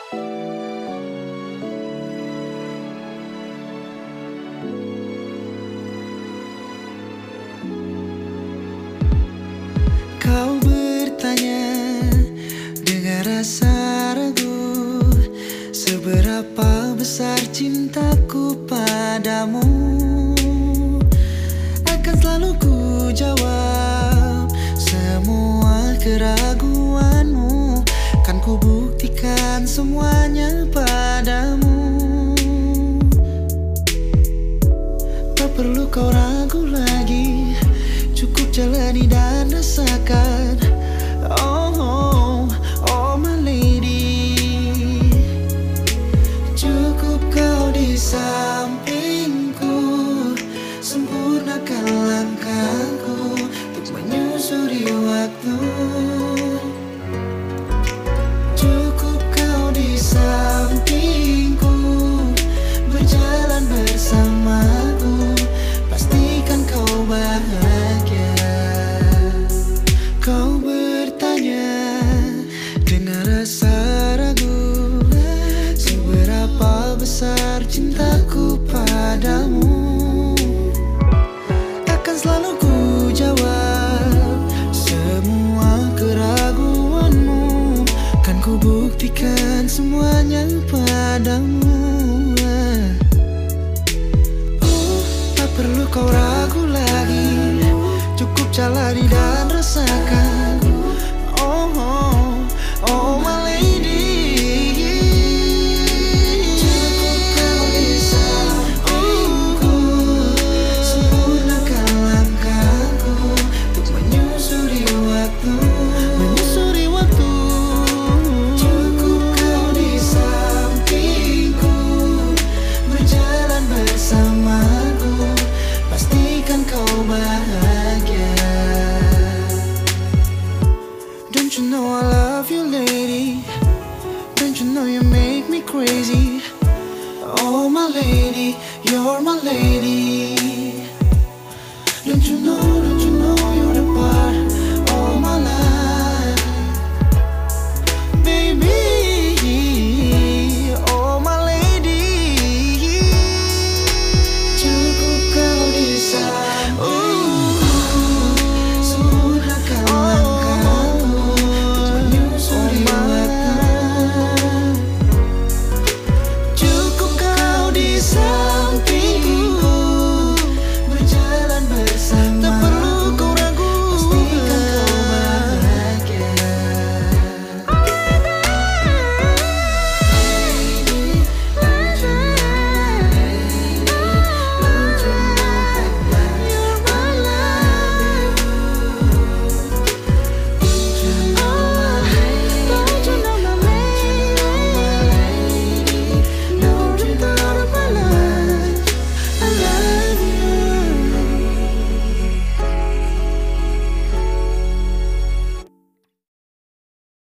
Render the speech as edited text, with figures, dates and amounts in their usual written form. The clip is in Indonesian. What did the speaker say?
Kau bertanya dengan rasa ragu, seberapa besar cintaku padamu. Akan selalu ku jawab semua keraguanmu, kan ku buktikan semuanya padamu. Tak perlu kau ragu lagi, cukup jalani dan rasakan. Oh, oh, oh my lady, cukup kau di sampingku, sempurnakan langkahku untuk menyusuri waktu. Cukup kau di sampingku, berjalan bersamaku, pastikan kau bahagia. Kau bertanya dengan rasa ragu, seberapa besar cintaku padamu. Akan selalu ku jawab semua keraguanmu, kan ku buktikan semuanya padamu. Tak perlu kau ragu lagi, cukup jalani dan rasakan.